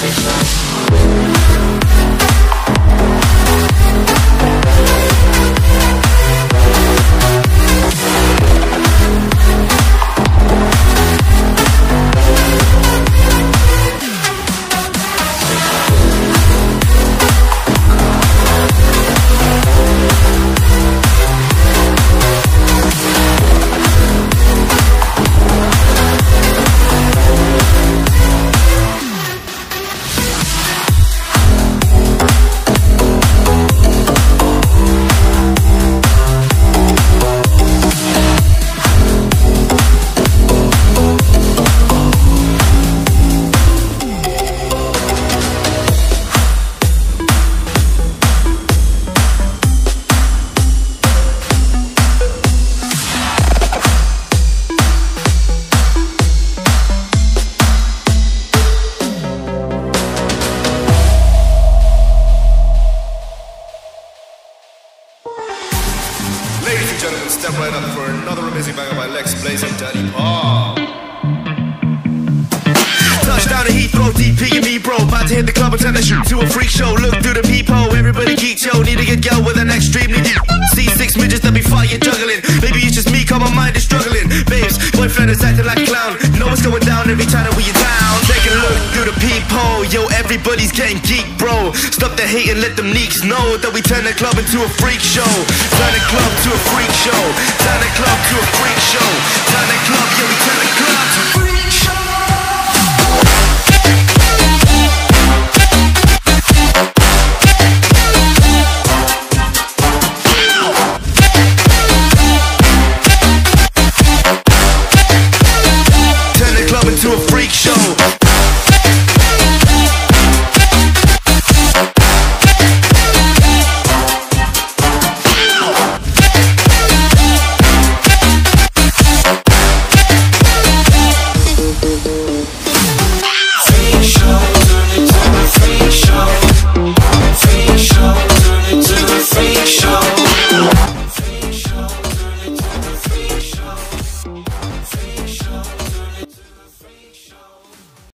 Step right up for another amazing banger by Lex Blazing Daddy Paul. Touchdown to Heathrow, DP and me bro, about to hit the club and turn the shoot to a freak show. Look through the peephole, everybody geek yo, need to get girl with an extremely deep. See six midgets that be fire juggling. Maybe it's just me, cause my mind is struggling. Babes, boyfriend is acting like a clown. Know what's going down every time that we are down. Take a look through the peephole, yo, everybody's getting geek bro. Stop the hate and let them neeks know that we turn the club into a freak show. Turn the club to a freak show. Turn the club to a freak show. Turn the club, yeah, we turn the club to freak.